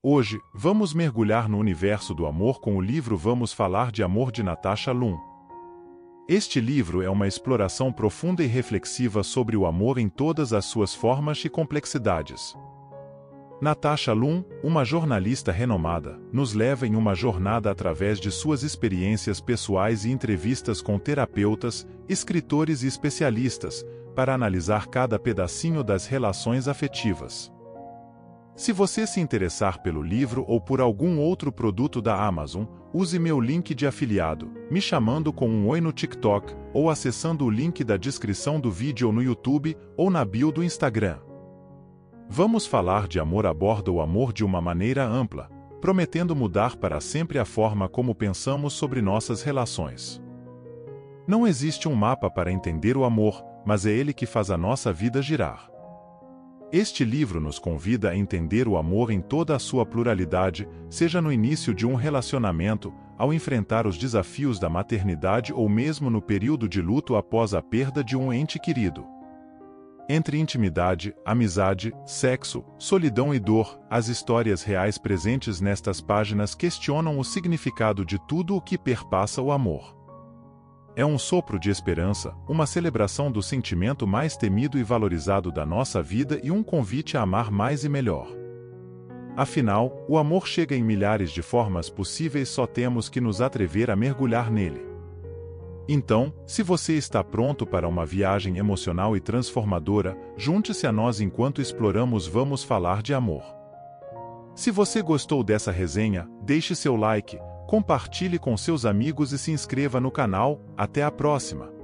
Hoje, vamos mergulhar no universo do amor com o livro Vamos Falar de Amor de Natasha Lum. Este livro é uma exploração profunda e reflexiva sobre o amor em todas as suas formas e complexidades. Natasha Lum, uma jornalista renomada, nos leva em uma jornada através de suas experiências pessoais e entrevistas com terapeutas, escritores e especialistas, para analisar cada pedacinho das relações afetivas. Se você se interessar pelo livro ou por algum outro produto da Amazon, use meu link de afiliado, me chamando com um oi no TikTok, ou acessando o link da descrição do vídeo no YouTube ou na bio do Instagram. Vamos falar de amor aborda o amor de uma maneira ampla, prometendo mudar para sempre a forma como pensamos sobre nossas relações. Não existe um mapa para entender o amor, mas é ele que faz a nossa vida girar. Este livro nos convida a entender o amor em toda a sua pluralidade, seja no início de um relacionamento, ao enfrentar os desafios da maternidade ou mesmo no período de luto após a perda de um ente querido. Entre intimidade, amizade, sexo, solidão e dor, as histórias reais presentes nestas páginas questionam o significado de tudo o que perpassa o amor. É um sopro de esperança, uma celebração do sentimento mais temido e valorizado da nossa vida e um convite a amar mais e melhor. Afinal, o amor chega em milhares de formas possíveis, só temos que nos atrever a mergulhar nele. Então, se você está pronto para uma viagem emocional e transformadora, junte-se a nós enquanto exploramos Vamos Falar de Amor. Se você gostou dessa resenha, deixe seu like, compartilhe com seus amigos e se inscreva no canal. Até a próxima!